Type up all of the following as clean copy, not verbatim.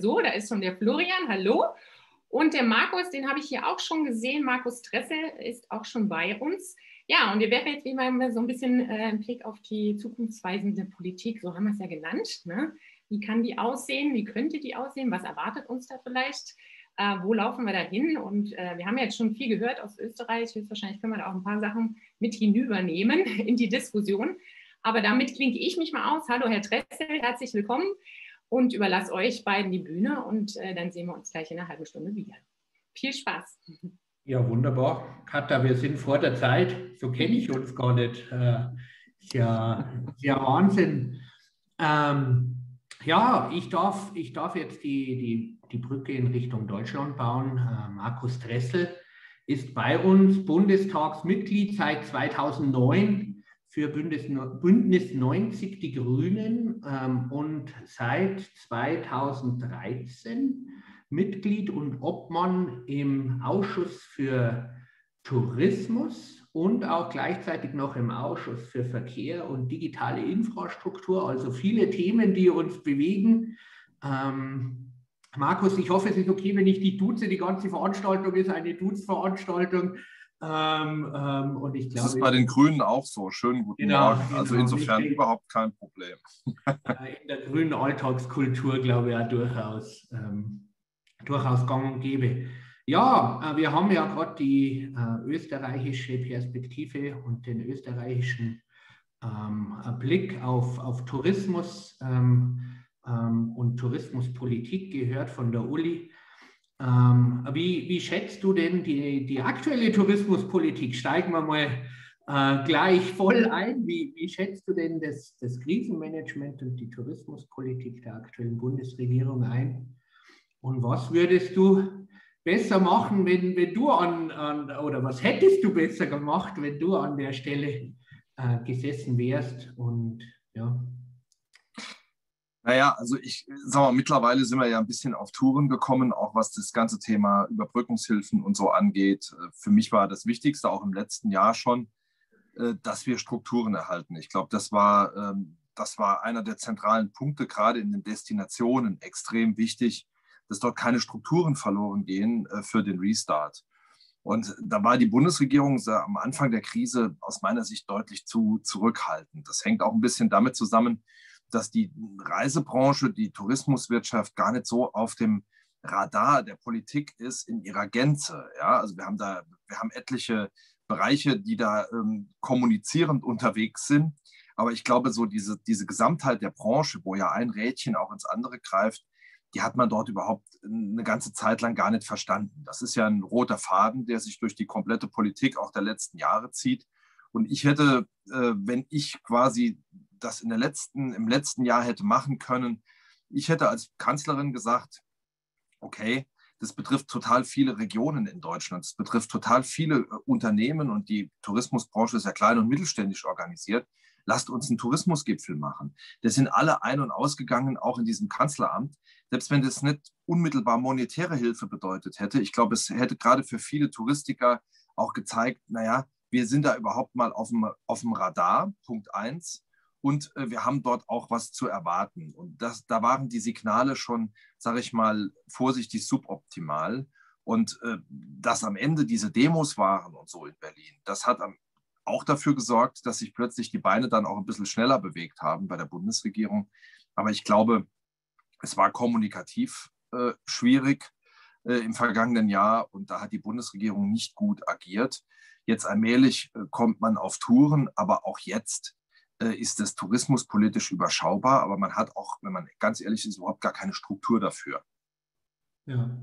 So, da ist schon der Florian, hallo. Und der Markus, den habe ich hier auch schon gesehen. Markus Dressel ist auch schon bei uns. Ja, und wir werden jetzt wie mal so ein bisschen einen Blick auf die zukunftsweisende Politik, so haben wir es ja genannt. Ne? Wie kann die aussehen? Wie könnte die aussehen? Was erwartet uns da vielleicht? Wo laufen wir da hin? Und wir haben jetzt schon viel gehört aus Österreich. Höchstwahrscheinlich können wir da auch ein paar Sachen mit hinübernehmen in die Diskussion. Aber damit klinke ich mich mal aus. Hallo, Herr Dressel, herzlich willkommen und überlasse euch beiden die Bühne und dann sehen wir uns gleich in einer halben Stunde wieder. Viel Spaß. Ja, wunderbar. Katha, wir sind vor der Zeit. So kenne ich uns gar nicht. Ist ja Wahnsinn. Ja, ich darf jetzt die Brücke in Richtung Deutschland bauen. Markus Dressel ist bei uns Bundestagsmitglied seit 2009 für Bündnis 90 Die Grünen und seit 2013 Mitglied und Obmann im Ausschuss für Tourismus und auch gleichzeitig noch im Ausschuss für Verkehr und digitale Infrastruktur, also viele Themen, die uns bewegen. Markus, ich hoffe, es ist okay, wenn ich dich duze. Die ganze Veranstaltung ist eine Duzveranstaltung. Und ich glaube, das ist bei den Grünen auch so. Schönen guten Morgen. Also insofern überhaupt kein Problem. In der grünen Alltagskultur, glaube ich, auch durchaus gang und gäbe. Ja, wir haben ja gerade die österreichische Perspektive und den österreichischen Blick auf Tourismus und Tourismuspolitik gehört von der Uli. Wie schätzt du denn die aktuelle Tourismuspolitik? Steigen wir mal gleich voll ein. Wie schätzt du denn das Krisenmanagement und die Tourismuspolitik der aktuellen Bundesregierung ein? Und was würdest du besser machen, wenn du oder was hättest du besser gemacht, wenn du an der Stelle gesessen wärst? Und ja. Naja, also ich sag mal, mittlerweile sind wir ja ein bisschen auf Touren gekommen, auch was das ganze Thema Überbrückungshilfen und so angeht. Für mich war das Wichtigste auch im letzten Jahr schon, dass wir Strukturen erhalten. Ich glaube, das war einer der zentralen Punkte, gerade in den Destinationen, extrem wichtig, dass dort keine Strukturen verloren gehen für den Restart. Und da war die Bundesregierung am Anfang der Krise aus meiner Sicht deutlich zu zurückhaltend. Das hängt auch ein bisschen damit zusammen, dass die Reisebranche, die Tourismuswirtschaft gar nicht so auf dem Radar der Politik ist in ihrer Gänze. Ja, also wir haben etliche Bereiche, die da kommunizierend unterwegs sind. Aber ich glaube, so diese Gesamtheit der Branche, wo ja ein Rädchen auch ins andere greift, die hat man dort überhaupt eine ganze Zeit lang gar nicht verstanden. Das ist ja ein roter Faden, der sich durch die komplette Politik auch der letzten Jahre zieht. Und ich hätte, wenn ich quasi das im letzten Jahr hätte machen können, ich hätte als Kanzlerin gesagt, okay, das betrifft total viele Regionen in Deutschland, es betrifft total viele Unternehmen und die Tourismusbranche ist ja klein und mittelständisch organisiert. Lasst uns einen Tourismusgipfel machen. Da sind alle ein- und ausgegangen, auch in diesem Kanzleramt. Selbst wenn das nicht unmittelbar monetäre Hilfe bedeutet hätte, ich glaube, es hätte gerade für viele Touristiker auch gezeigt, naja, wir sind da überhaupt mal auf dem Radar, Punkt 1. Und wir haben dort auch was zu erwarten. Und da waren die Signale schon, sage ich mal, vorsichtig suboptimal. Und dass am Ende diese Demos waren und so in Berlin, das hat auch dafür gesorgt, dass sich plötzlich die Beine dann auch ein bisschen schneller bewegt haben bei der Bundesregierung. Aber ich glaube, es war kommunikativ schwierig im vergangenen Jahr und da hat die Bundesregierung nicht gut agiert. Jetzt allmählich kommt man auf Touren, aber auch jetzt ist es tourismuspolitisch überschaubar, aber man hat auch, wenn man ganz ehrlich ist, überhaupt gar keine Struktur dafür. Ja.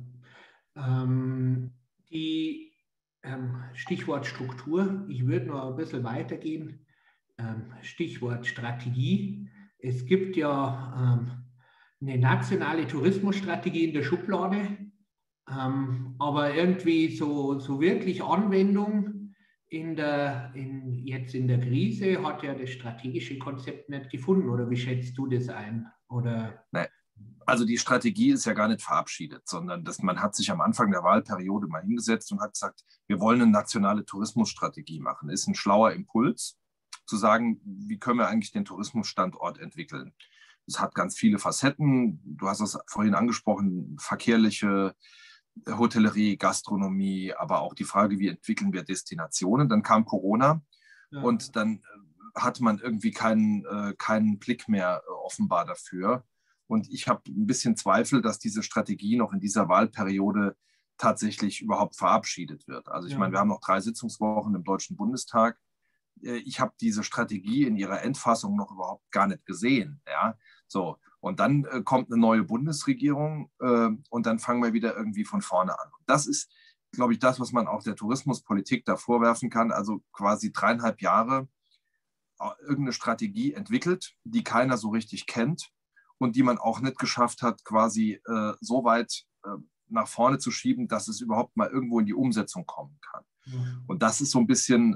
Stichwort Struktur, ich würde noch ein bisschen weitergehen. Stichwort Strategie. Es gibt ja eine nationale Tourismusstrategie in der Schublade, aber irgendwie so wirklich Anwendung jetzt in der Krise hat ja das strategische Konzept nicht gefunden. Oder wie schätzt du das ein? Oder? Nee. Also die Strategie ist ja gar nicht verabschiedet, sondern man hat sich am Anfang der Wahlperiode mal hingesetzt und hat gesagt, wir wollen eine nationale Tourismusstrategie machen. Ist ein schlauer Impuls, zu sagen, wie können wir eigentlich den Tourismusstandort entwickeln. Es hat ganz viele Facetten. Du hast es vorhin angesprochen, verkehrliche Hotellerie, Gastronomie, aber auch die Frage, wie entwickeln wir Destinationen. Dann kam Corona und dann hat man irgendwie keinen Blick mehr offenbar dafür. Und ich habe ein bisschen Zweifel, dass diese Strategie noch in dieser Wahlperiode tatsächlich überhaupt verabschiedet wird. Also ich meine, wir haben noch 3 Sitzungswochen im Deutschen Bundestag. Ich habe diese Strategie in ihrer Endfassung noch überhaupt gar nicht gesehen. Ja? So. Und dann kommt eine neue Bundesregierung und dann fangen wir wieder irgendwie von vorne an. Das ist, glaube ich, das, was man auch der Tourismuspolitik da vorwerfen kann. Also quasi 3,5 Jahre irgendeine Strategie entwickelt, die keiner so richtig kennt und die man auch nicht geschafft hat, quasi so weit nach vorne zu schieben, dass es überhaupt mal irgendwo in die Umsetzung kommen kann. Und das ist so ein bisschen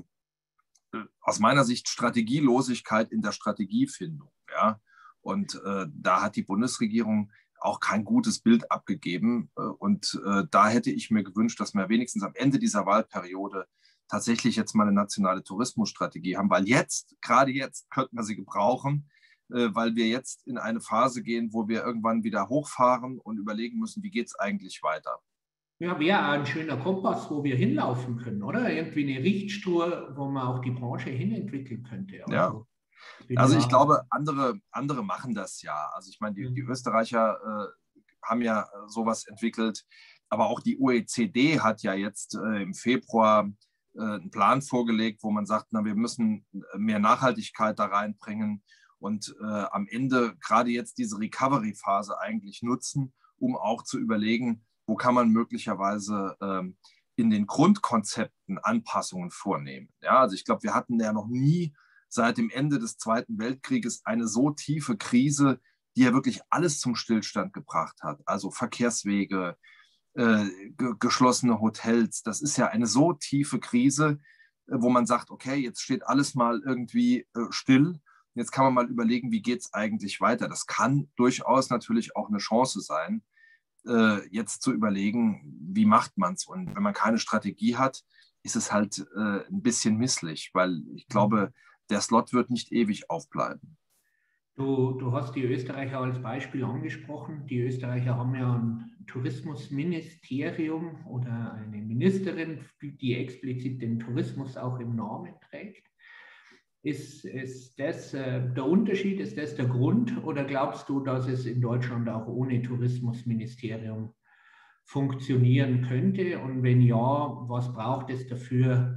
aus meiner Sicht Strategielosigkeit in der Strategiefindung. Ja? Und da hat die Bundesregierung auch kein gutes Bild abgegeben. Und da hätte ich mir gewünscht, dass wir wenigstens am Ende dieser Wahlperiode tatsächlich jetzt mal eine nationale Tourismusstrategie haben, weil jetzt, gerade jetzt, könnten wir sie gebrauchen, weil wir jetzt in eine Phase gehen, wo wir irgendwann wieder hochfahren und überlegen müssen, wie geht es eigentlich weiter. Ja, wäre ein schöner Kompass, wo wir hinlaufen können, oder? Irgendwie eine Richtschnur, wo man auch die Branche hinentwickeln könnte. Also ich glaube, andere machen das ja. Also ich meine, die Österreicher haben ja sowas entwickelt, aber auch die OECD hat ja jetzt im Februar einen Plan vorgelegt, wo man sagt, na, wir müssen mehr Nachhaltigkeit da reinbringen und am Ende gerade jetzt diese Recovery-Phase eigentlich nutzen, um auch zu überlegen, wo kann man möglicherweise in den Grundkonzepten Anpassungen vornehmen. Ja, also ich glaube, wir hatten ja noch nie seit dem Ende des Zweiten Weltkrieges eine so tiefe Krise, die ja wirklich alles zum Stillstand gebracht hat. Also Verkehrswege, geschlossene Hotels. Das ist ja eine so tiefe Krise, wo man sagt, okay, jetzt steht alles mal irgendwie still. Jetzt kann man mal überlegen, wie geht es eigentlich weiter. Das kann durchaus natürlich auch eine Chance sein, jetzt zu überlegen, wie macht man es. Und wenn man keine Strategie hat, ist es halt ein bisschen misslich, weil ich glaube, der Slot wird nicht ewig aufbleiben. Du hast die Österreicher als Beispiel angesprochen. Die Österreicher haben ja ein Tourismusministerium oder eine Ministerin, die explizit den Tourismus auch im Namen trägt. Ist das der Unterschied? Ist das der Grund? Oder glaubst du, dass es in Deutschland auch ohne Tourismusministerium funktionieren könnte? Und wenn ja, was braucht es dafür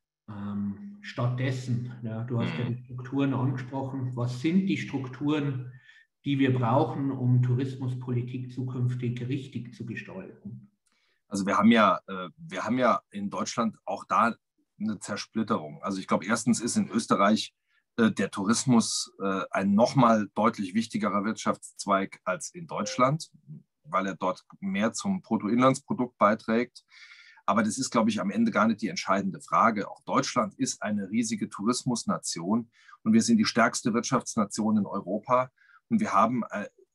stattdessen? Ja, du hast ja die Strukturen angesprochen. Was sind die Strukturen, die wir brauchen, um Tourismuspolitik zukünftig richtig zu gestalten? Also wir haben ja in Deutschland auch da eine Zersplitterung. Also ich glaube, erstens ist in Österreich der Tourismus ein nochmal deutlich wichtigerer Wirtschaftszweig als in Deutschland, weil er dort mehr zum Bruttoinlandsprodukt beiträgt. Aber das ist, glaube ich, am Ende gar nicht die entscheidende Frage. Auch Deutschland ist eine riesige Tourismusnation und wir sind die stärkste Wirtschaftsnation in Europa. Und wir haben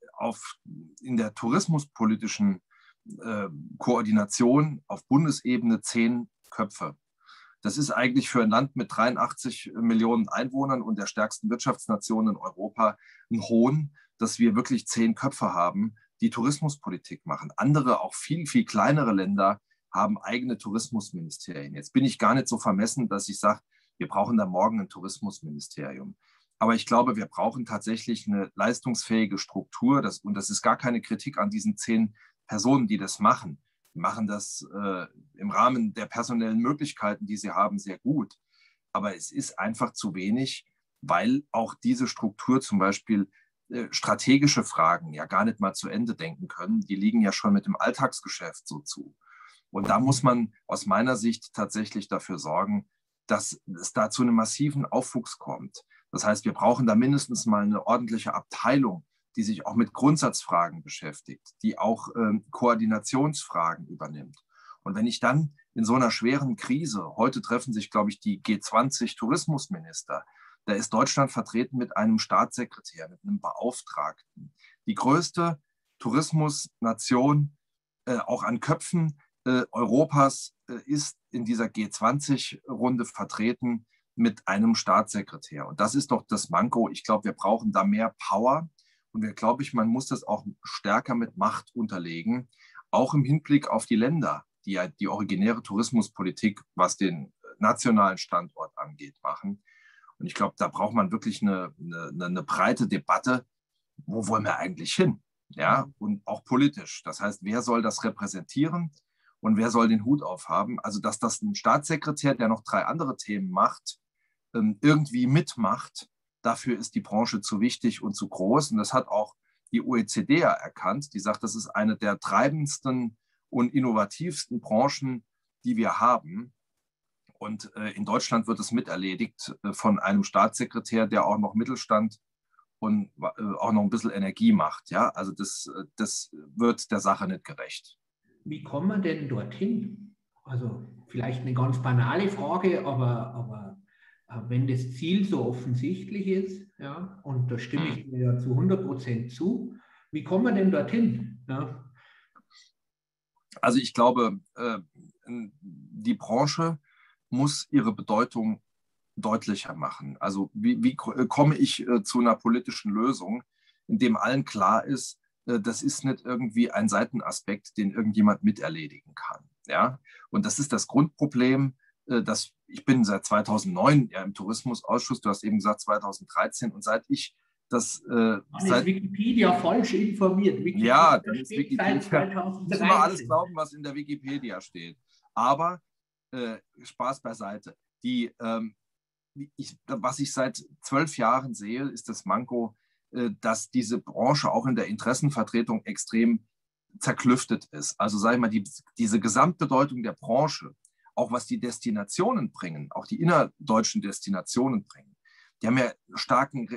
in der tourismuspolitischen Koordination auf Bundesebene 10 Köpfe. Das ist eigentlich für ein Land mit 83 Millionen Einwohnern und der stärksten Wirtschaftsnation in Europa ein Hohn, dass wir wirklich 10 Köpfe haben, die Tourismuspolitik machen. Andere, auch viel, viel kleinere Länder haben eigene Tourismusministerien. Jetzt bin ich gar nicht so vermessen, dass ich sage, wir brauchen da morgen ein Tourismusministerium. Aber ich glaube, wir brauchen tatsächlich eine leistungsfähige Struktur. Und das ist gar keine Kritik an diesen 10 Personen, die das machen. Die machen das im Rahmen der personellen Möglichkeiten, die sie haben, sehr gut. Aber es ist einfach zu wenig, weil auch diese Struktur zum Beispiel strategische Fragen ja gar nicht mal zu Ende denken können. Die liegen ja schon mit dem Alltagsgeschäft so zu. Und da muss man aus meiner Sicht tatsächlich dafür sorgen, dass es da zu einem massiven Aufwuchs kommt. Das heißt, wir brauchen da mindestens mal eine ordentliche Abteilung, die sich auch mit Grundsatzfragen beschäftigt, die auch Koordinationsfragen übernimmt. Und wenn ich dann in so einer schweren Krise, heute treffen sich, glaube ich, die G20-Tourismusminister, da ist Deutschland vertreten mit einem Staatssekretär, mit einem Beauftragten. Die größte Tourismusnation, auch an Köpfen Europas, ist in dieser G20-Runde vertreten mit einem Staatssekretär. Und das ist doch das Manko. Ich glaube, wir brauchen da mehr Power. Und wir, glaube ich, man muss das auch stärker mit Macht unterlegen, auch im Hinblick auf die Länder, die ja die originäre Tourismuspolitik, was den nationalen Standort angeht, machen. Und ich glaube, da braucht man wirklich eine breite Debatte, wo wollen wir eigentlich hin? Ja, und auch politisch. Das heißt, wer soll das repräsentieren und wer soll den Hut aufhaben? Also, dass das ein Staatssekretär, der noch 3 andere Themen macht, irgendwie mitmacht, dafür ist die Branche zu wichtig und zu groß. Und das hat auch die OECD ja erkannt. Die sagt, das ist eine der treibendsten und innovativsten Branchen, die wir haben. Und in Deutschland wird es miterledigt von einem Staatssekretär, der auch noch Mittelstand und auch noch ein bisschen Energie macht. Ja? Also das wird der Sache nicht gerecht. Wie kommen wir denn dorthin? Also vielleicht eine ganz banale Frage, aber wenn das Ziel so offensichtlich ist, ja, und da stimme ich mir ja zu 100% zu, wie kommen wir denn dorthin? Ja? Also ich glaube, die Branche muss ihre Bedeutung deutlicher machen. Also wie komme ich zu einer politischen Lösung, in dem allen klar ist, das ist nicht irgendwie ein Seitenaspekt, den irgendjemand miterledigen kann. Ja? Und das ist das Grundproblem, ich bin seit 2009 ja im Tourismusausschuss, du hast eben gesagt 2013, und seit ich das... ist Wikipedia falsch informiert. Wikipedia ja, dann ist Wikipedia... Seit 2013. Müssen wir alles glauben, was in der Wikipedia steht. Aber Spaß beiseite. Was ich seit 12 Jahren sehe, ist das Manko, dass diese Branche auch in der Interessenvertretung extrem zerklüftet ist. Also sage ich mal, diese Gesamtbedeutung der Branche, auch was die Destinationen bringen, auch die innerdeutschen Destinationen bringen, die haben ja starken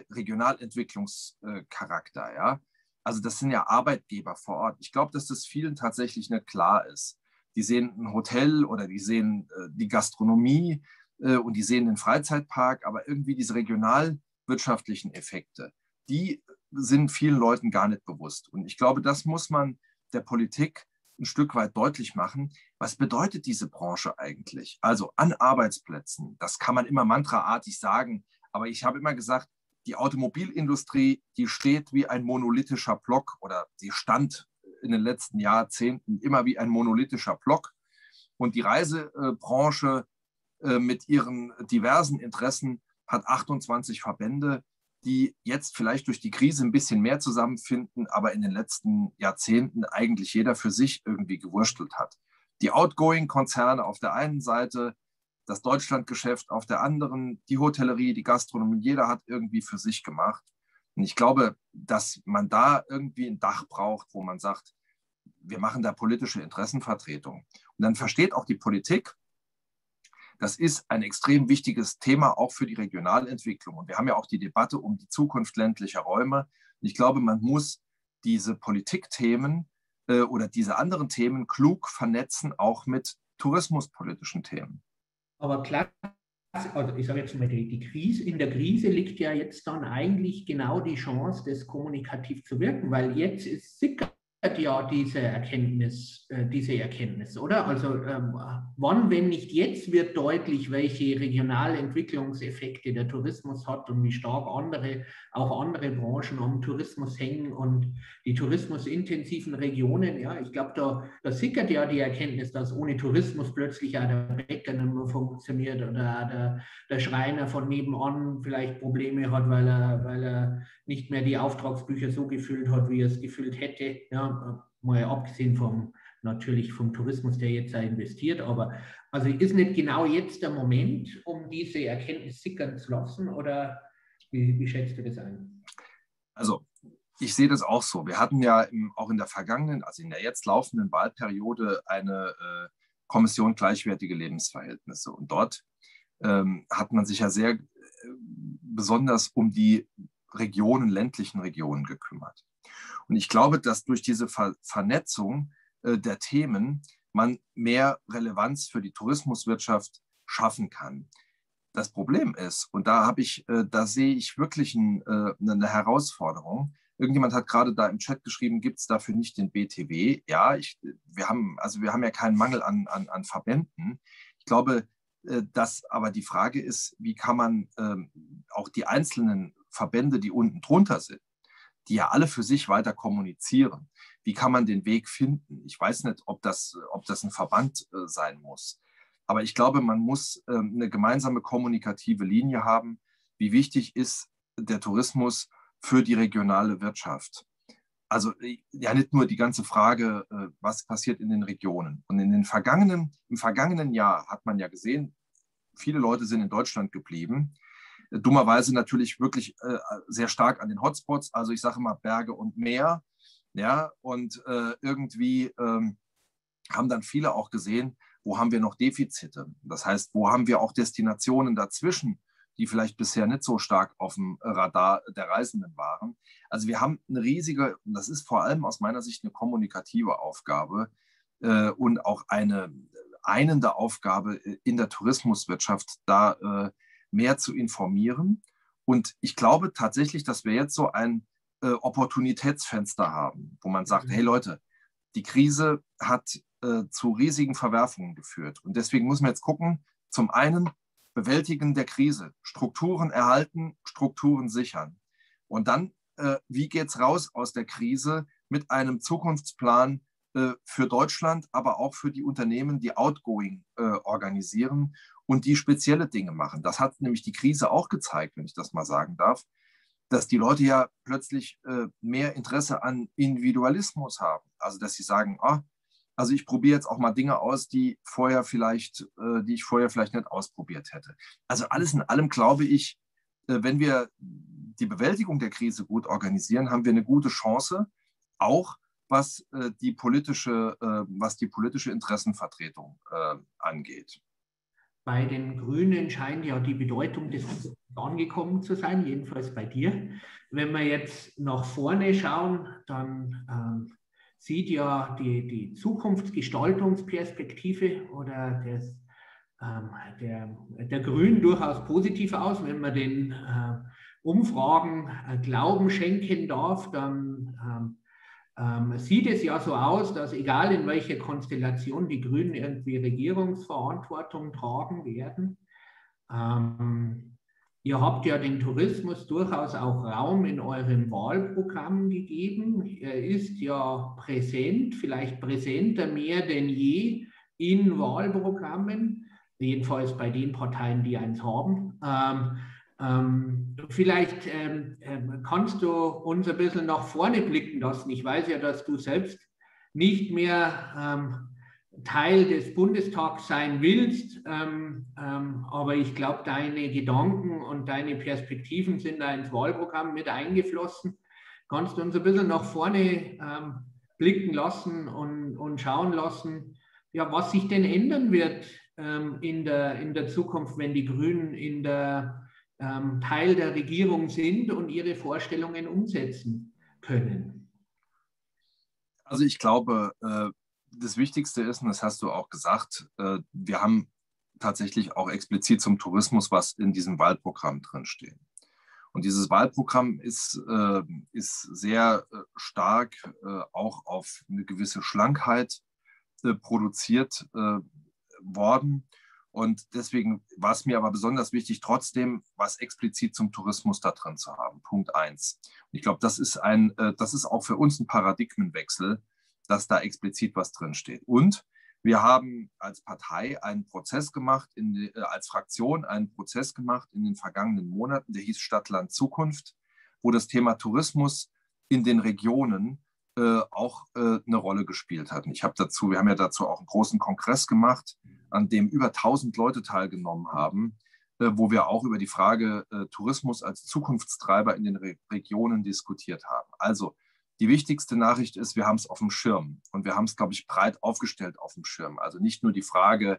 Regionalentwicklungscharakter. Ja? Also das sind ja Arbeitgeber vor Ort. Ich glaube, dass das vielen tatsächlich nicht klar ist. Die sehen ein Hotel oder die sehen die Gastronomie und die sehen den Freizeitpark, aber irgendwie diese regionalwirtschaftlichen Effekte, die sind vielen Leuten gar nicht bewusst. Und ich glaube, das muss man der Politik ein Stück weit deutlich machen. Was bedeutet diese Branche eigentlich? Also an Arbeitsplätzen, das kann man immer mantraartig sagen, aber ich habe immer gesagt, die Automobilindustrie, die steht wie ein monolithischer Block oder die stand in den letzten Jahrzehnten immer wie ein monolithischer Block. Und die Reisebranche mit ihren diversen Interessen hat 28 Verbände, die jetzt vielleicht durch die Krise ein bisschen mehr zusammenfinden, aber in den letzten Jahrzehnten eigentlich jeder für sich irgendwie gewurstelt hat. Die Outgoing-Konzerne auf der einen Seite, das Deutschlandgeschäft auf der anderen, die Hotellerie, die Gastronomie, jeder hat irgendwie für sich gemacht. Und ich glaube, dass man da irgendwie ein Dach braucht, wo man sagt, wir machen da politische Interessenvertretung. Und dann versteht auch die Politik, das ist ein extrem wichtiges Thema auch für die Regionalentwicklung. Und wir haben ja auch die Debatte um die Zukunft ländlicher Räume. Und ich glaube, man muss diese Politikthemen oder diese anderen Themen klug vernetzen, auch mit tourismuspolitischen Themen. Aber klar, also ich sage jetzt mal, in der Krise liegt ja jetzt dann eigentlich genau die Chance, das kommunikativ zu wirken, weil jetzt sickert ja diese Erkenntnis, oder? Also wann, wenn nicht jetzt, wird deutlich, welche Regionalentwicklungseffekte der Tourismus hat und wie stark auch andere Branchen am Tourismus hängen und die tourismusintensiven Regionen, ja, ich glaube, da sickert ja die Erkenntnis, dass ohne Tourismus plötzlich auch der Bäcker nicht mehr funktioniert oder der Schreiner von nebenan vielleicht Probleme hat, weil er nicht mehr die Auftragsbücher so gefüllt hat, wie er es gefüllt hätte. Ja, mal abgesehen natürlich vom Tourismus, der jetzt da investiert. Aber also ist nicht genau jetzt der Moment, um diese Erkenntnis sickern zu lassen? Oder wie schätzt du das ein? Also ich sehe das auch so. Wir hatten ja auch in der vergangenen, also in der jetzt laufenden Wahlperiode eine Kommission gleichwertige Lebensverhältnisse. Und dort hat man sich ja sehr besonders um die ländlichen Regionen gekümmert. Und ich glaube, dass durch diese Vernetzung der Themen man mehr Relevanz für die Tourismuswirtschaft schaffen kann. Das Problem ist, und da sehe ich wirklich eine Herausforderung. Irgendjemand hat gerade da im Chat geschrieben, gibt es dafür nicht den BTW? Ja, wir haben ja keinen Mangel an Verbänden. Ich glaube, dass aber die Frage ist, wie kann man auch die einzelnen Verbände, die unten drunter sind, die ja alle für sich weiter kommunizieren. Wie kann man den Weg finden? Ich weiß nicht, ob das ein Verband sein muss. Aber ich glaube, man muss eine gemeinsame kommunikative Linie haben. Wie wichtig ist der Tourismus für die regionale Wirtschaft? Also ja, nicht nur die ganze Frage, was passiert in den Regionen. Und im vergangenen Jahr hat man ja gesehen, viele Leute sind in Deutschland geblieben. Dummerweise natürlich wirklich sehr stark an den Hotspots, also ich sage mal Berge und Meer. Ja, und irgendwie haben dann viele auch gesehen, wo haben wir noch Defizite? Das heißt, wo haben wir auch Destinationen dazwischen, die vielleicht bisher nicht so stark auf dem Radar der Reisenden waren. Also wir haben eine riesige, und das ist vor allem aus meiner Sicht eine kommunikative Aufgabe und auch eine einende Aufgabe in der Tourismuswirtschaft, da mehr zu informieren. Und ich glaube tatsächlich, dass wir jetzt so ein Opportunitätsfenster haben, wo man sagt, hey Leute, die Krise hat zu riesigen Verwerfungen geführt. Und deswegen müssen wir jetzt gucken, zum einen Bewältigen der Krise, Strukturen erhalten, Strukturen sichern. Und dann, wie geht es raus aus der Krise mit einem Zukunftsplan für Deutschland, aber auch für die Unternehmen, die Outgoing organisieren und die spezielle Dinge machen. Das hat nämlich die Krise auch gezeigt, wenn ich das mal sagen darf, dass die Leute ja plötzlich mehr Interesse an Individualismus haben. Also dass sie sagen, also ich probiere jetzt auch mal Dinge aus, die ich vorher vielleicht nicht ausprobiert hätte. Also alles in allem glaube ich, wenn wir die Bewältigung der Krise gut organisieren, haben wir eine gute Chance, auch was die politische Interessenvertretung angeht. Bei den Grünen scheint ja die Bedeutung des angekommen zu sein, jedenfalls bei dir. Wenn wir jetzt nach vorne schauen, dann sieht ja die Zukunftsgestaltungsperspektive oder der Grünen durchaus positiv aus. Wenn man den Umfragen Glauben schenken darf, dann sieht es ja so aus, dass egal in welcher Konstellation die Grünen irgendwie Regierungsverantwortung tragen werden. Ihr habt ja den Tourismus durchaus auch Raum in eurem Wahlprogramm gegeben. Er ist ja präsent, vielleicht präsenter mehr denn je in Wahlprogrammen, jedenfalls bei den Parteien, die eins haben. Vielleicht kannst du uns ein bisschen nach vorne blicken lassen. Ich weiß ja, dass du selbst nicht mehr Teil des Bundestags sein willst, aber ich glaube, deine Gedanken und deine Perspektiven sind da ins Wahlprogramm mit eingeflossen. Kannst du uns ein bisschen nach vorne blicken lassen und schauen lassen, ja, was sich denn ändern wird in der Zukunft, wenn die Grünen in der Teil der Regierung sind und ihre Vorstellungen umsetzen können? Also ich glaube, das Wichtigste ist, und das hast du auch gesagt, wir haben tatsächlich auch explizit zum Tourismus was in diesem Wahlprogramm drinstehen. Und dieses Wahlprogramm ist sehr stark auch auf eine gewisse Schlankheit produziert worden. Und deswegen war es mir aber besonders wichtig, trotzdem was explizit zum Tourismus da drin zu haben. Punkt 1. Und ich glaube, das ist auch für uns ein Paradigmenwechsel, dass da explizit was drinsteht. Und wir haben als Partei einen Prozess gemacht, als Fraktion einen Prozess gemacht in den vergangenen Monaten, der hieß Stadt, Land, Zukunft, wo das Thema Tourismus in den Regionen auch eine Rolle gespielt hat. Und wir haben ja dazu auch einen großen Kongress gemacht, an dem über 1000 Leute teilgenommen haben, wo wir auch über die Frage Tourismus als Zukunftstreiber in den Regionen diskutiert haben. Also die wichtigste Nachricht ist, wir haben es auf dem Schirm und wir haben es, glaube ich, breit aufgestellt auf dem Schirm. Also nicht nur die Frage,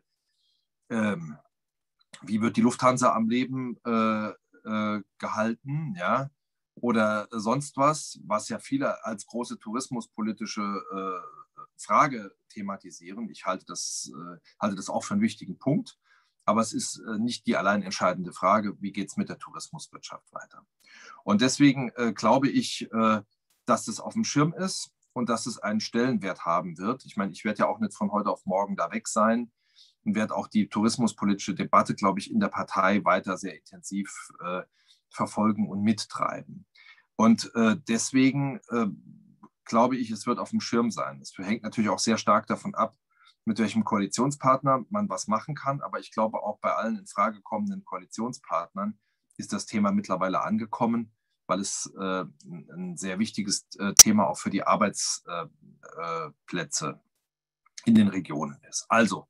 wie wird die Lufthansa am Leben gehalten, ja, oder sonst was ja viele als große tourismuspolitische Frage thematisieren. Ich halte das auch für einen wichtigen Punkt, aber es ist nicht die allein entscheidende Frage, wie geht es mit der Tourismuswirtschaft weiter. Und deswegen glaube ich, dass das auf dem Schirm ist und dass es einen Stellenwert haben wird. Ich meine, ich werde ja auch nicht von heute auf morgen da weg sein und werde auch die tourismuspolitische Debatte, glaube ich, in der Partei weiter sehr intensiv verfolgen und mittreiben. Und deswegen glaube ich, es wird auf dem Schirm sein. Es hängt natürlich auch sehr stark davon ab, mit welchem Koalitionspartner man was machen kann. Aber ich glaube, auch bei allen in Frage kommenden Koalitionspartnern ist das Thema mittlerweile angekommen, weil es ein sehr wichtiges Thema auch für die Arbeitsplätze in den Regionen ist. Also,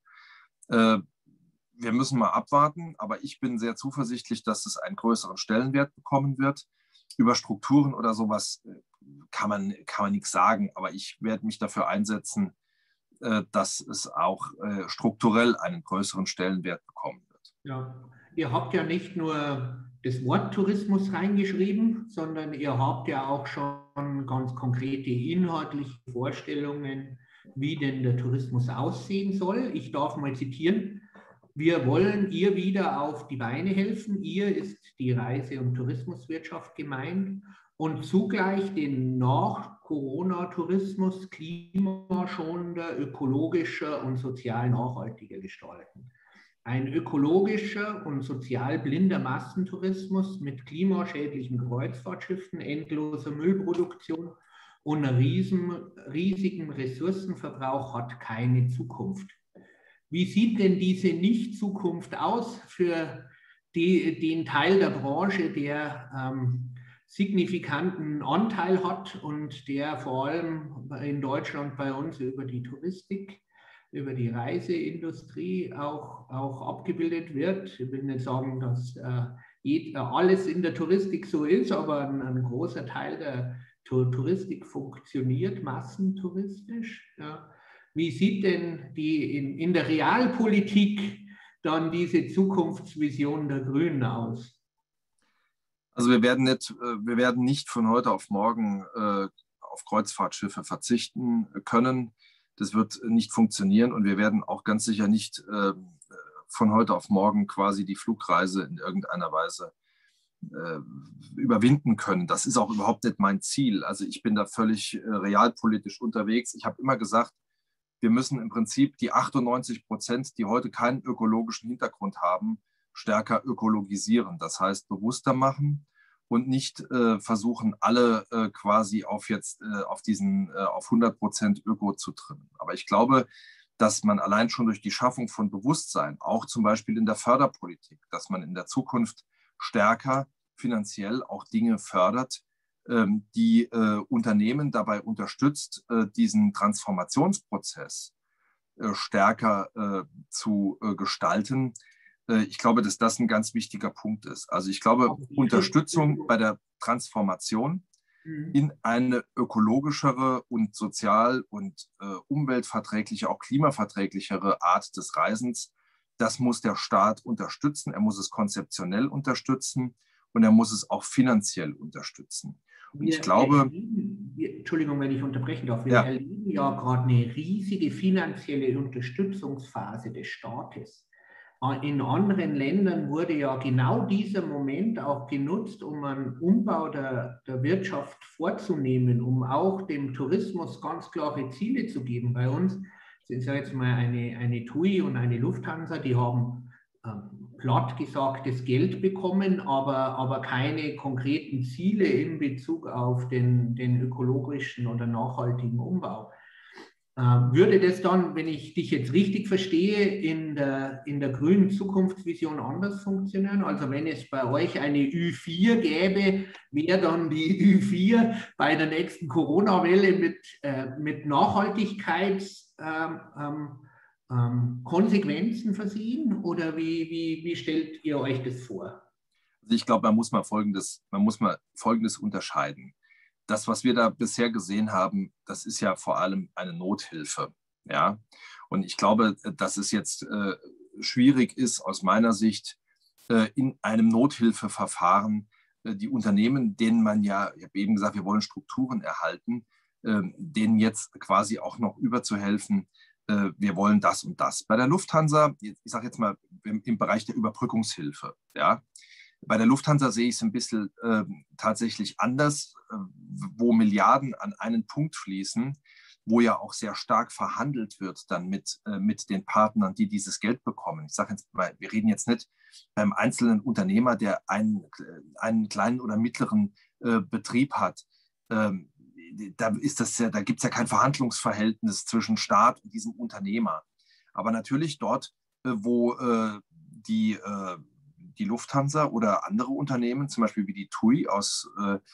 wir müssen mal abwarten, aber ich bin sehr zuversichtlich, dass es einen größeren Stellenwert bekommen wird. Über Strukturen oder sowas kann man nichts sagen, aber ich werde mich dafür einsetzen, dass es auch strukturell einen größeren Stellenwert bekommen wird. Ja, ihr habt ja nicht nur das Wort Tourismus reingeschrieben, sondern ihr habt ja auch schon ganz konkrete inhaltliche Vorstellungen, wie denn der Tourismus aussehen soll. Ich darf mal zitieren: Wir wollen ihr wieder auf die Beine helfen. Ihr ist die Reise- und Tourismuswirtschaft gemeint und zugleich den Nach-Corona-Tourismus klimaschonender, ökologischer und sozial nachhaltiger gestalten. Ein ökologischer und sozial blinder Massentourismus mit klimaschädlichen Kreuzfahrtschiffen, endloser Müllproduktion und riesigem Ressourcenverbrauch hat keine Zukunft. Wie sieht denn diese Nicht-Zukunft aus für den Teil der Branche, der signifikanten Anteil hat und der vor allem in Deutschland bei uns über die Touristik, über die Reiseindustrie auch abgebildet wird? Ich will nicht sagen, dass alles in der Touristik so ist, aber ein großer Teil der Touristik funktioniert massentouristisch. Ja. Wie sieht denn in der Realpolitik dann diese Zukunftsvision der Grünen aus? Also wir werden nicht von heute auf morgen auf Kreuzfahrtschiffe verzichten können. Das wird nicht funktionieren und wir werden auch ganz sicher nicht von heute auf morgen quasi die Flugreise in irgendeiner Weise überwinden können. Das ist auch überhaupt nicht mein Ziel. Also ich bin da völlig realpolitisch unterwegs. Ich habe immer gesagt, wir müssen im Prinzip die 98%, die heute keinen ökologischen Hintergrund haben, stärker ökologisieren. Das heißt, bewusster machen und nicht versuchen, alle quasi auf 100% Öko zu trimmen. Aber ich glaube, dass man allein schon durch die Schaffung von Bewusstsein, auch zum Beispiel in der Förderpolitik, dass man in der Zukunft stärker finanziell auch Dinge fördert, die Unternehmen dabei unterstützt, diesen Transformationsprozess stärker zu gestalten. Ich glaube, dass das ein ganz wichtiger Punkt ist. Also ich glaube, Unterstützung bei der Transformation in eine ökologischere und sozial- und umweltverträgliche, auch klimaverträglichere Art des Reisens, das muss der Staat unterstützen. Er muss es konzeptionell unterstützen und er muss es auch finanziell unterstützen. Und ich glaube, Entschuldigung, wenn ich unterbrechen darf, wir erleben ja gerade eine riesige finanzielle Unterstützungsphase des Staates. In anderen Ländern wurde ja genau dieser Moment auch genutzt, um einen Umbau der Wirtschaft vorzunehmen, um auch dem Tourismus ganz klare Ziele zu geben. Bei uns sind ja jetzt mal eine TUI und eine Lufthansa, die haben platt gesagt das Geld bekommen, aber keine konkreten Ziele in Bezug auf den ökologischen oder nachhaltigen Umbau. Würde das dann, wenn ich dich jetzt richtig verstehe, in der grünen Zukunftsvision anders funktionieren? Also wenn es bei euch eine Ü4 gäbe, wäre dann die Ü4 bei der nächsten Corona-Welle mit Nachhaltigkeitskonsequenzen versehen? Oder wie stellt ihr euch das vor? Also ich glaube, man muss mal Folgendes unterscheiden. Das, was wir da bisher gesehen haben, das ist ja vor allem eine Nothilfe. Ja? Und ich glaube, dass es jetzt schwierig ist, aus meiner Sicht, in einem Nothilfeverfahren die Unternehmen, denen man ja, ich habe eben gesagt, wir wollen Strukturen erhalten, denen jetzt quasi auch noch überzuhelfen, wir wollen das und das. Bei der Lufthansa, ich sage jetzt mal im Bereich der Überbrückungshilfe, ja, bei der Lufthansa sehe ich es ein bisschen tatsächlich anders, wo Milliarden an einen Punkt fließen, wo ja auch sehr stark verhandelt wird dann mit den Partnern, die dieses Geld bekommen. Ich sage jetzt mal, wir reden jetzt nicht beim einzelnen Unternehmer, der einen kleinen oder mittleren Betrieb hat, da gibt es ja kein Verhandlungsverhältnis zwischen Staat und diesem Unternehmer. Aber natürlich dort, wo die Lufthansa oder andere Unternehmen, zum Beispiel wie die TUI, aus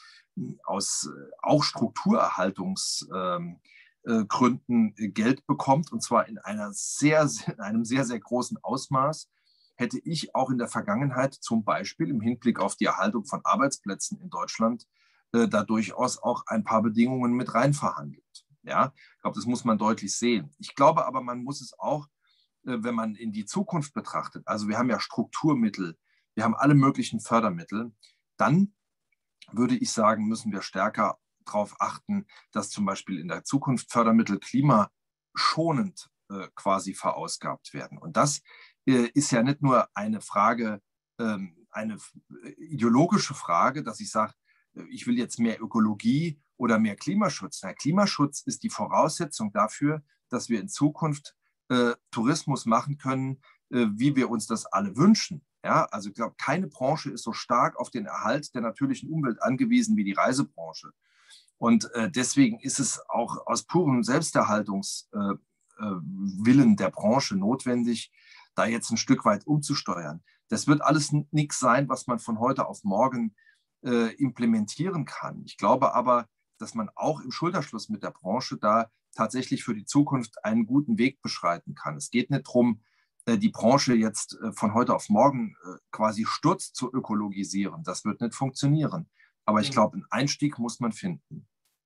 auch Strukturerhaltungsgründen Geld bekommt, und zwar in einem sehr, sehr großen Ausmaß, hätte ich auch in der Vergangenheit zum Beispiel im Hinblick auf die Erhaltung von Arbeitsplätzen in Deutschland da durchaus auch ein paar Bedingungen mit rein verhandelt. Ja, ich glaube, das muss man deutlich sehen. Ich glaube aber, man muss es auch, wenn man in die Zukunft betrachtet, also wir haben ja Strukturmittel, wir haben alle möglichen Fördermittel, dann würde ich sagen, müssen wir stärker darauf achten, dass zum Beispiel in der Zukunft Fördermittel klimaschonend quasi verausgabt werden. Und das ist ja nicht nur eine Frage, eine ideologische Frage, dass ich sage, ich will jetzt mehr Ökologie oder mehr Klimaschutz. Na, Klimaschutz ist die Voraussetzung dafür, dass wir in Zukunft Tourismus machen können, wie wir uns das alle wünschen. Ja, also ich glaube, keine Branche ist so stark auf den Erhalt der natürlichen Umwelt angewiesen wie die Reisebranche. Und deswegen ist es auch aus purem Selbsterhaltungswillen der Branche notwendig, da jetzt ein Stück weit umzusteuern. Das wird alles nichts sein, was man von heute auf morgen implementieren kann. Ich glaube aber, dass man auch im Schulterschluss mit der Branche da tatsächlich für die Zukunft einen guten Weg beschreiten kann. Es geht nicht darum, die Branche jetzt von heute auf morgen quasi Sturz zu ökologisieren. Das wird nicht funktionieren. Aber ich glaube, einen Einstieg muss man finden.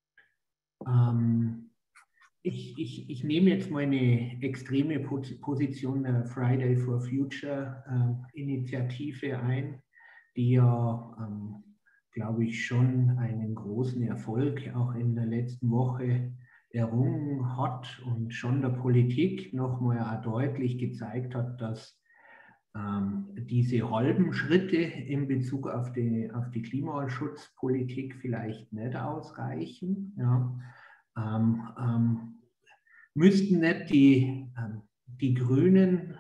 Ich nehme jetzt meine extreme Position der Friday for Future Initiative ein, die ja, glaube ich, schon einen großen Erfolg auch in der letzten Woche errungen hat und schon der Politik nochmal auch deutlich gezeigt hat, dass diese halben Schritte in Bezug auf die Klimaschutzpolitik vielleicht nicht ausreichen. Ja. Müssten nicht die Grünen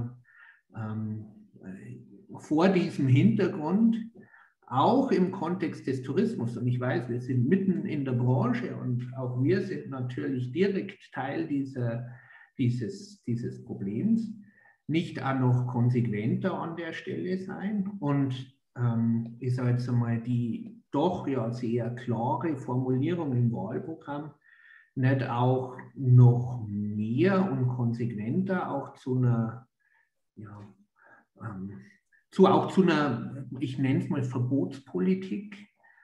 vor diesem Hintergrund auch im Kontext des Tourismus, und ich weiß, wir sind mitten in der Branche und auch wir sind natürlich direkt Teil dieses Problems, nicht auch noch konsequenter an der Stelle sein und ich sage jetzt einmal, die doch ja sehr klare Formulierung im Wahlprogramm nicht auch noch mehr und konsequenter auch zu einer, ja, ich nenne es mal Verbotspolitik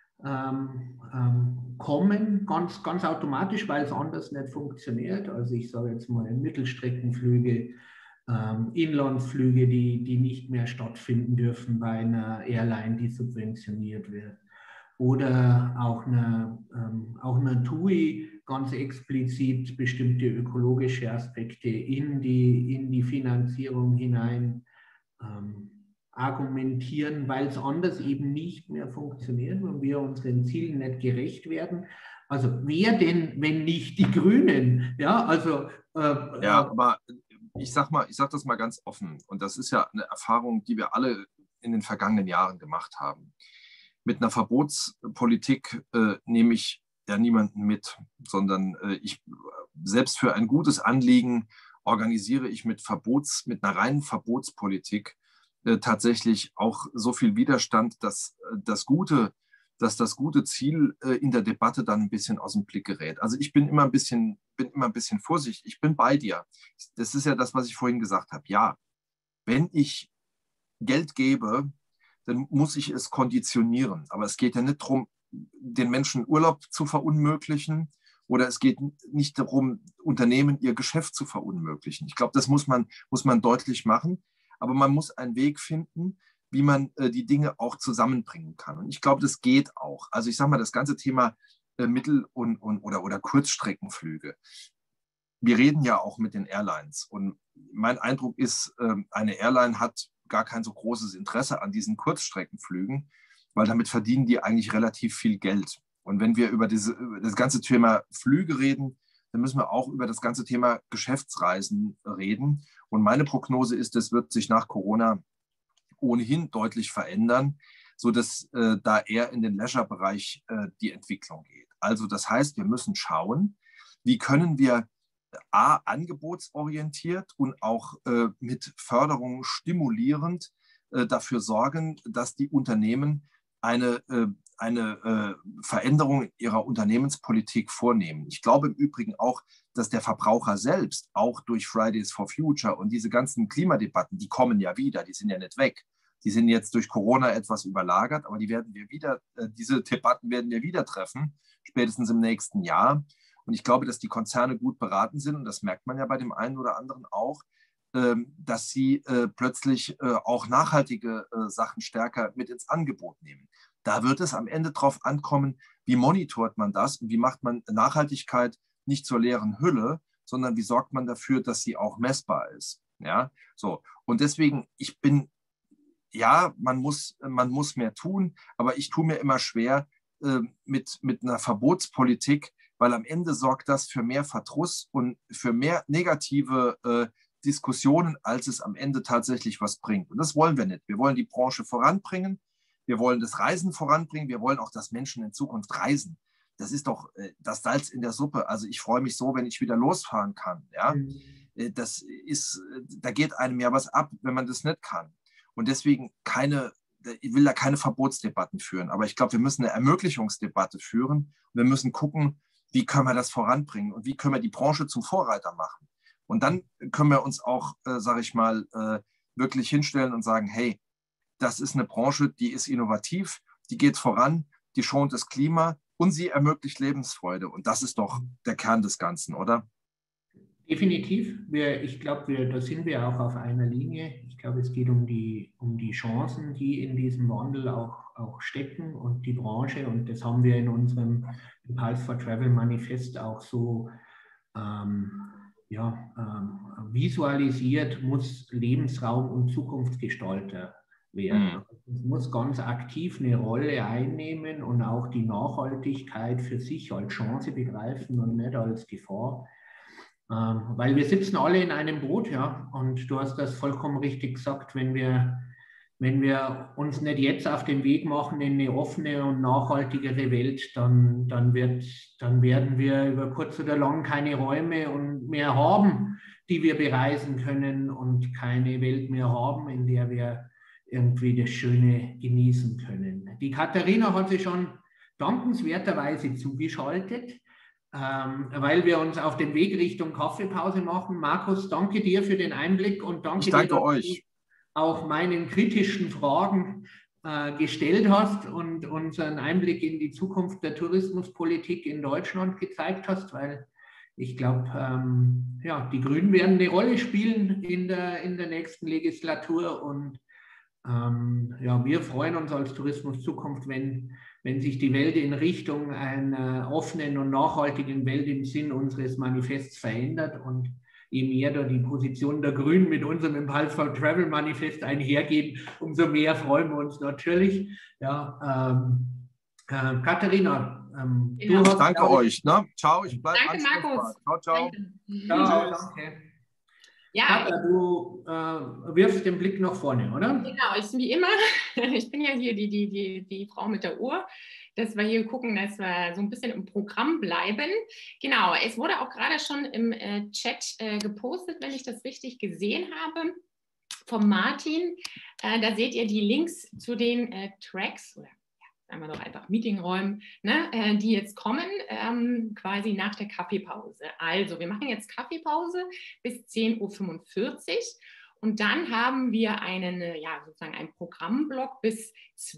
kommen, ganz automatisch, weil es anders nicht funktioniert. Also ich sage jetzt mal Mittelstreckenflüge, Inlandsflüge, die nicht mehr stattfinden dürfen bei einer Airline, die subventioniert wird. Oder auch eine TUI ganz explizit bestimmte ökologische Aspekte in die Finanzierung hinein argumentieren, weil es anders eben nicht mehr funktioniert und wir unseren Zielen nicht gerecht werden. Also wer denn, wenn nicht die Grünen? Ja, also aber ich sag das mal ganz offen, und das ist ja eine Erfahrung, die wir alle in den vergangenen Jahren gemacht haben. Mit einer Verbotspolitik nehme ich ja niemanden mit, sondern selbst für ein gutes Anliegen organisiere ich mit einer reinen Verbotspolitik tatsächlich auch so viel Widerstand, dass das gute Ziel in der Debatte dann ein bisschen aus dem Blick gerät. Also ich bin immer ein bisschen vorsichtig. Ich bin bei dir. Das ist ja das, was ich vorhin gesagt habe. Ja, wenn ich Geld gebe, dann muss ich es konditionieren. Aber es geht ja nicht darum, den Menschen Urlaub zu verunmöglichen, oder es geht nicht darum, Unternehmen ihr Geschäft zu verunmöglichen. Ich glaube, das muss man deutlich machen. Aber man muss einen Weg finden, wie man die Dinge auch zusammenbringen kann. Und ich glaube, das geht auch. Also ich sage mal, das ganze Thema Mittel- oder Kurzstreckenflüge. Wir reden ja auch mit den Airlines. Und mein Eindruck ist, eine Airline hat gar kein so großes Interesse an diesen Kurzstreckenflügen, weil damit verdienen die eigentlich relativ viel Geld. Und wenn wir über das ganze Thema Flüge reden, dann müssen wir auch über das ganze Thema Geschäftsreisen reden. Und meine Prognose ist, das wird sich nach Corona ohnehin deutlich verändern, sodass da eher in den Leisure-Bereich die Entwicklung geht. Also das heißt, wir müssen schauen, wie können wir angebotsorientiert und auch mit Förderung stimulierend dafür sorgen, dass die Unternehmen eine Veränderung ihrer Unternehmenspolitik vornehmen. Ich glaube im Übrigen auch, dass der Verbraucher selbst auch durch Fridays for Future und diese ganzen Klimadebatten, die kommen ja wieder, die sind ja nicht weg. Die sind jetzt durch Corona etwas überlagert, aber diese Debatten werden wir wieder treffen, spätestens im nächsten Jahr. Und ich glaube, dass die Konzerne gut beraten sind, und das merkt man ja bei dem einen oder anderen auch, dass sie plötzlich auch nachhaltige Sachen stärker mit ins Angebot nehmen. Da wird es am Ende drauf ankommen, wie monitort man das und wie macht man Nachhaltigkeit nicht zur leeren Hülle, sondern wie sorgt man dafür, dass sie auch messbar ist. Ja, so. Und deswegen, man muss mehr tun, aber ich tue mir immer schwer mit einer Verbotspolitik, weil am Ende sorgt das für mehr Verdruss und für mehr negative Diskussionen, als es am Ende tatsächlich was bringt. Und das wollen wir nicht. Wir wollen die Branche voranbringen, wir wollen das Reisen voranbringen, wir wollen auch, dass Menschen in Zukunft reisen. Das ist doch das Salz in der Suppe. Also ich freue mich so, wenn ich wieder losfahren kann. Ja? Da geht einem ja was ab, wenn man das nicht kann. Und deswegen ich will da keine Verbotsdebatten führen, aber ich glaube, wir müssen eine Ermöglichungsdebatte führen und wir müssen gucken, wie können wir das voranbringen und wie können wir die Branche zum Vorreiter machen. Und dann können wir uns auch, sage ich mal, wirklich hinstellen und sagen, hey, das ist eine Branche, die ist innovativ, die geht voran, die schont das Klima und sie ermöglicht Lebensfreude. Und das ist doch der Kern des Ganzen, oder? Definitiv. Ich glaube, da sind wir auch auf einer Linie. Ich glaube, es geht um die Chancen, die in diesem Wandel auch stecken, und die Branche. Und das haben wir in unserem Impulse for Travel Manifest auch so visualisiert, muss Lebensraum und Zukunftsgestalter werden. Es muss ganz aktiv eine Rolle einnehmen und auch die Nachhaltigkeit für sich als Chance begreifen und nicht als Gefahr. Weil wir sitzen alle in einem Boot, ja, und du hast das vollkommen richtig gesagt, wenn wir uns nicht jetzt auf den Weg machen in eine offene und nachhaltigere Welt, dann werden wir über kurz oder lang keine Räume mehr haben, die wir bereisen können, und keine Welt mehr haben, in der wir irgendwie das Schöne genießen können. Die Katharina hat sich schon dankenswerterweise zugeschaltet, weil wir uns auf den Weg Richtung Kaffeepause machen. Markus, danke dir für den Einblick und danke dir, dass euch. Du auch meinen kritischen Fragen gestellt hast und unseren Einblick in die Zukunft der Tourismuspolitik in Deutschland gezeigt hast, weil ich glaube, die Grünen werden eine Rolle spielen in der nächsten Legislatur, und wir freuen uns als Tourismus Zukunft, wenn sich die Welt in Richtung einer offenen und nachhaltigen Welt im Sinn unseres Manifests verändert, und je mehr da die Position der Grünen mit unserem Impulse for Travel Manifest einhergehen, umso mehr freuen wir uns natürlich. Ja, Katharina, du hast, danke euch. Ne? Ciao, ich bleibe Danke, Markus. Ciao, ciao. Ciao, danke. Ja, Katha, du wirfst den Blick nach vorne, oder? Genau, wie immer, ich bin ja hier die Frau mit der Uhr, dass wir hier gucken, dass wir so ein bisschen im Programm bleiben. Genau, es wurde auch gerade schon im Chat gepostet, wenn ich das richtig gesehen habe, von Martin. Da seht ihr die Links zu den Tracks, oder sagen wir doch einfach Meetingräumen, ne, die jetzt kommen, quasi nach der Kaffeepause. Also wir machen jetzt Kaffeepause bis 10.45 Uhr und dann haben wir einen Programmblock bis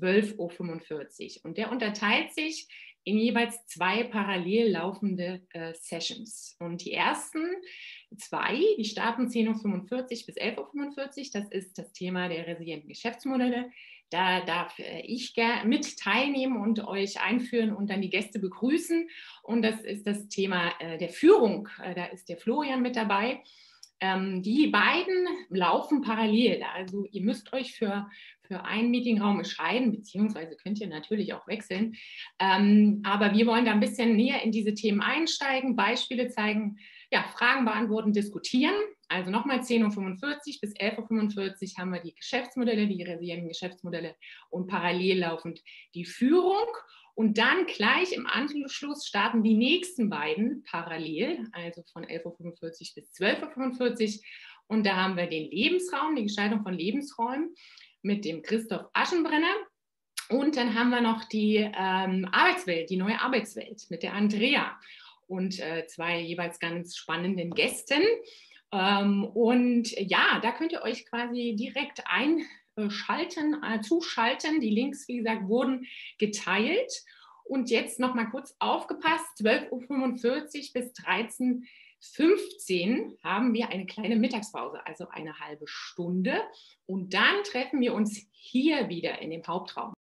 12.45 Uhr und der unterteilt sich in jeweils 2 parallel laufende Sessions. Und die ersten 2, die starten 10.45 Uhr bis 11.45 Uhr, das ist das Thema der resilienten Geschäftsmodelle. Da darf ich mit teilnehmen und euch einführen und dann die Gäste begrüßen. Und das ist das Thema der Führung. Da ist der Florian mit dabei. Die beiden laufen parallel. Also ihr müsst euch für einen Meetingraum entscheiden, beziehungsweise könnt ihr natürlich auch wechseln. Aber wir wollen da ein bisschen näher in diese Themen einsteigen, Beispiele zeigen, ja, Fragen beantworten, diskutieren. Also nochmal 10:45 Uhr bis 11:45 Uhr haben wir die Geschäftsmodelle, die realisierenden Geschäftsmodelle und parallel laufend die Führung. Und dann gleich im Anschluss starten die nächsten beiden parallel, also von 11:45 Uhr bis 12:45 Uhr. Und da haben wir den Lebensraum, die Gestaltung von Lebensräumen mit dem Christoph Aschenbrenner. Und dann haben wir noch die Arbeitswelt, die neue Arbeitswelt mit der Andrea und zwei jeweils ganz spannenden Gästen. Und ja, da könnt ihr euch quasi direkt zuschalten. Die Links, wie gesagt, wurden geteilt. Und jetzt noch mal kurz aufgepasst, 12:45 Uhr bis 13:15 Uhr haben wir eine kleine Mittagspause, also eine halbe Stunde. Und dann treffen wir uns hier wieder in dem Hauptraum.